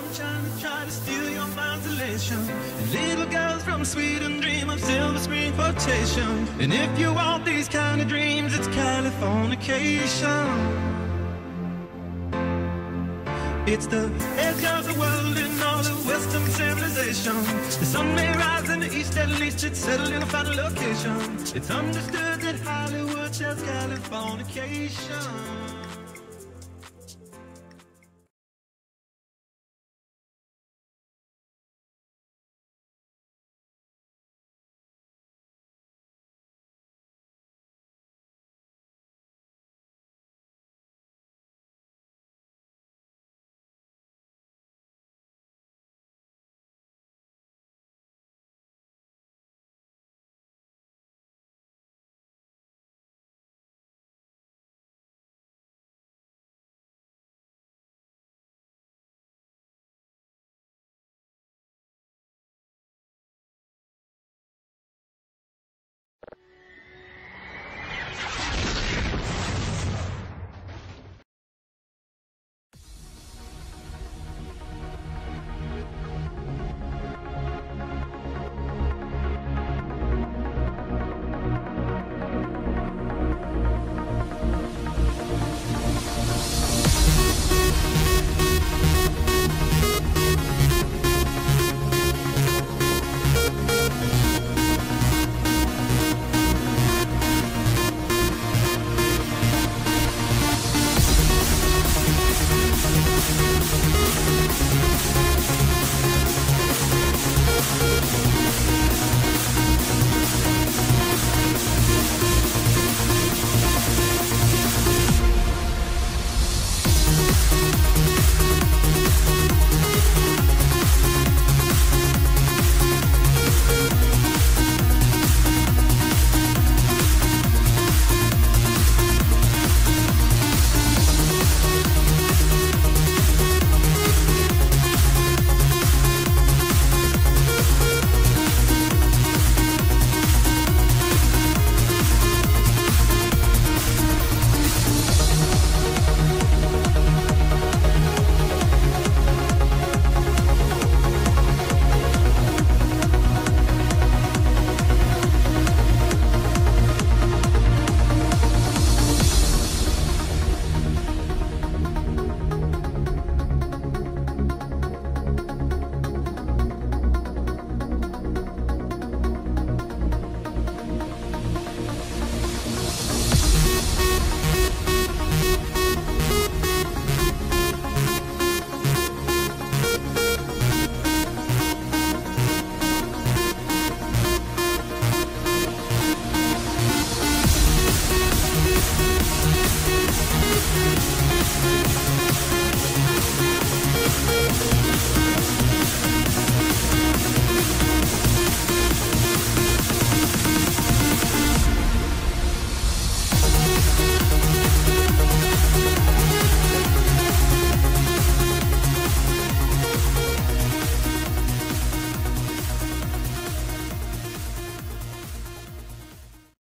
sunshine to try to steal your mind's elation. And little girls from Sweden dream of silver screen quotation. And if you want these kind of dreams, it's Californication. It's the edge of the world in all of Western civilization. The sun may rise in the east, at least it's settled in a final location. It's understood that Hollywood sells Californication.